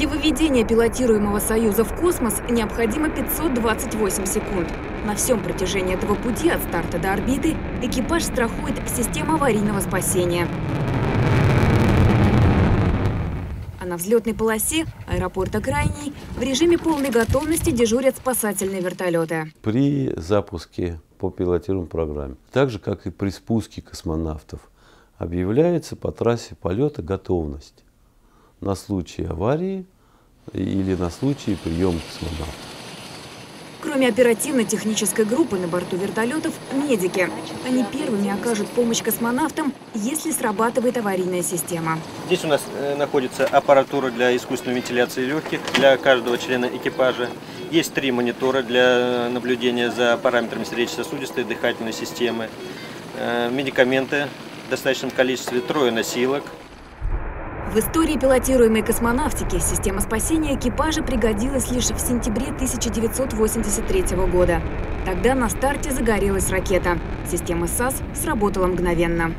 Для выведения пилотируемого «Союза» в космос необходимо 528 секунд. На всем протяжении этого пути от старта до орбиты экипаж страхует система аварийного спасения. А на взлетной полосе аэропорта Крайний в режиме полной готовности дежурят спасательные вертолеты. При запуске по пилотируемой программе, так же как и при спуске космонавтов, объявляется по трассе полета готовность на случай аварии или на случай приема космонавтов. Кроме оперативно-технической группы на борту вертолетов – медики. Они первыми окажут помощь космонавтам, если срабатывает аварийная система. Здесь у нас находится аппаратура для искусственной вентиляции легких для каждого члена экипажа. Есть 3 монитора для наблюдения за параметрами сердечно-сосудистой и дыхательной системы. Медикаменты в достаточном количестве, 3 носилок. В истории пилотируемой космонавтики система спасения экипажа пригодилась лишь в сентябре 1983 года. Тогда на старте загорелась ракета. Система САС сработала мгновенно.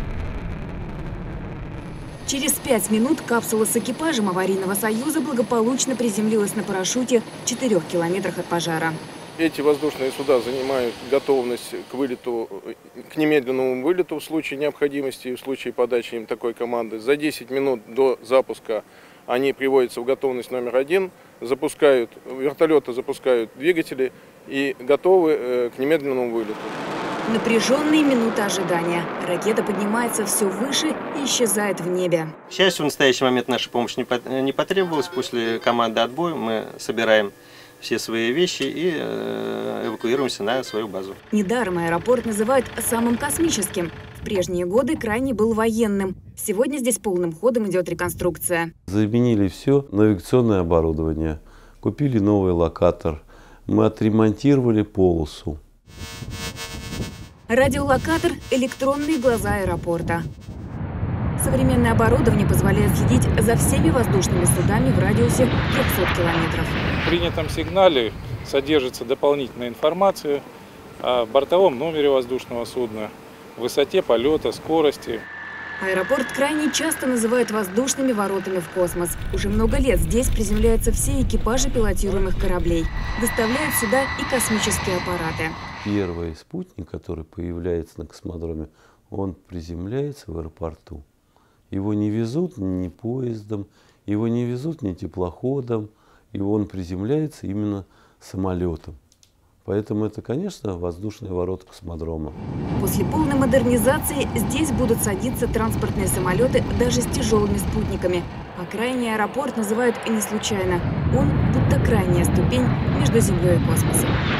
Через 5 минут капсула с экипажем аварийного «Союза» благополучно приземлилась на парашюте в 4 километрах от пожара. Эти воздушные суда занимают готовность к вылету, к немедленному вылету в случае необходимости и в случае подачи им такой команды. За 10 минут до запуска они приводятся в готовность номер 1, вертолеты запускают двигатели и готовы к немедленному вылету. Напряженные минуты ожидания. Ракета поднимается все выше и исчезает в небе. К счастью, в настоящий момент наша помощь не потребовалась. После команды «Отбой» мы собираем все свои вещи и эвакуируемся на свою базу. Недаром аэропорт называют самым космическим. В прежние годы Крайний был военным. Сегодня здесь полным ходом идет реконструкция. Заменили все навигационное оборудование, купили новый локатор, мы отремонтировали полосу. Радиолокатор – электронные глаза аэропорта. Современное оборудование позволяет следить за всеми воздушными судами в радиусе 300 километров. В принятом сигнале содержится дополнительная информация о бортовом номере воздушного судна, высоте полета, скорости. Аэропорт Крайний часто называют воздушными воротами в космос. Уже много лет здесь приземляются все экипажи пилотируемых кораблей. Доставляют сюда и космические аппараты. Первый спутник, который появляется на космодроме, он приземляется в аэропорту. Его не везут ни поездом, его не везут ни теплоходом, и он приземляется именно самолетом. Поэтому это, конечно, воздушные ворота космодрома. После полной модернизации здесь будут садиться транспортные самолеты даже с тяжелыми спутниками. А Крайний аэропорт называют не случайно. Он будто крайняя ступень между Землей и космосом.